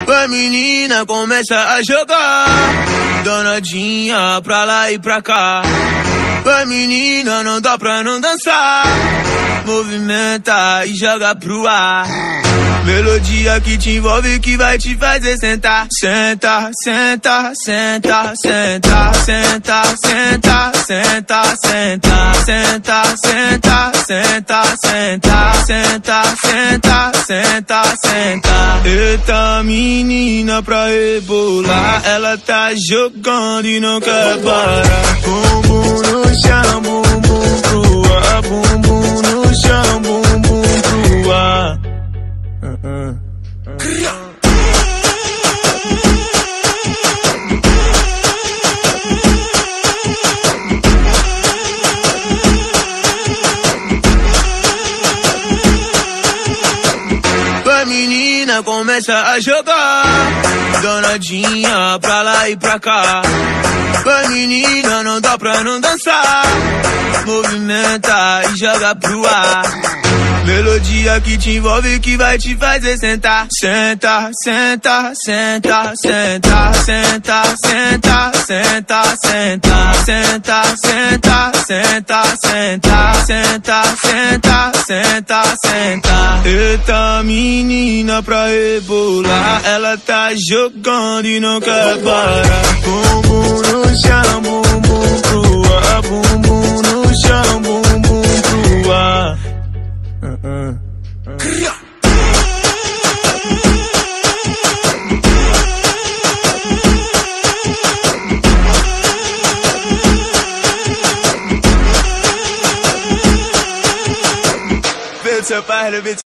A menina começa a jogar, danadinha pra lá e pra cá. A menina não dá pra não dançar, movimenta e joga pro ar. Melodia que te envolve, que vai te fazer sentar. Senta, senta, senta, senta, senta, senta, senta, senta, senta, senta, senta, senta, senta, senta, senta, senta. Eita menina pra rebolar, ela tá jogando e não quer parar. Bumbum no chão, bumbum pro ar, bumbum no chão, bumbum pro ar. A menina começa a jogar, danadinha pra lá e pra cá. A menina não dá pra não dançar, movimenta e joga pro ar. Melodia que te envolve, que vai te fazer sentar. Senta, senta, senta, senta, senta, senta, senta, senta, senta, senta, senta, senta, senta, senta, senta, senta. Eita menina pra rebolar, ela tá jogando e não quer parar. Bumbum no chão, bumbum pro ar, bumbum no chão, bumbum pro ar. Seu pai,